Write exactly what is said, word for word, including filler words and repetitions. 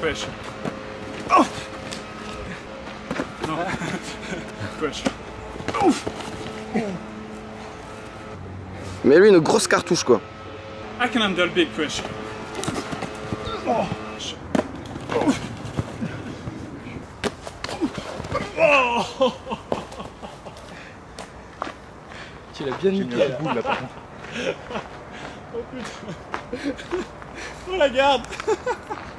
Pressure. Oh. No. Pressure. Oh. Mais lui, une grosse cartouche quoi. I can handle big pressure. Oh. Oh. Tu l'as bien niqué là. Boule, là par contre. Oh putain. Oh la garde.